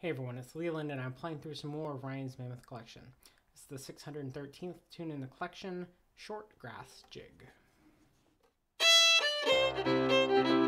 Hey everyone, it's Leland and I'm playing through some more of Ryan's Mammoth Collection. It's the 613th tune in the collection, Short Grass Jig.